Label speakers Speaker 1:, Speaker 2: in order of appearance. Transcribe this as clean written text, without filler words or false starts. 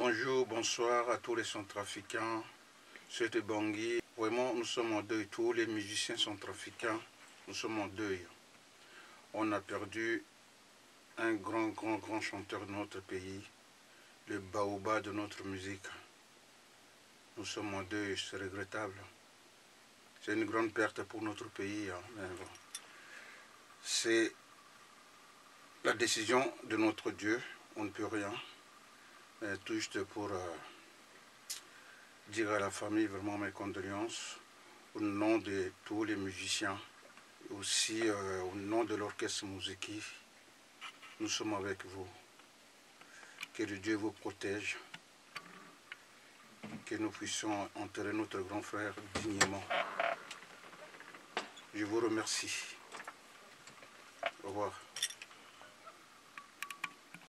Speaker 1: Bonjour, bonsoir à tous les centrafricains. C'est Bangui. Vraiment, nous sommes en deuil. Tous les musiciens centrafricains, nous sommes en deuil. On a perdu un grand chanteur de notre pays, le baobab de notre musique. Nous sommes en deuil, c'est regrettable. C'est une grande perte pour notre pays. Mais bon. C'est la décision de notre Dieu, on ne peut rien. Mais tout juste pour dire à la famille vraiment mes condoléances au nom de tous les musiciens, aussi au nom de l'orchestre Mouziki. Nous sommes avec vous. Que le Dieu vous protège, que nous puissions enterrer notre grand frère dignement. Je vous remercie. Au revoir.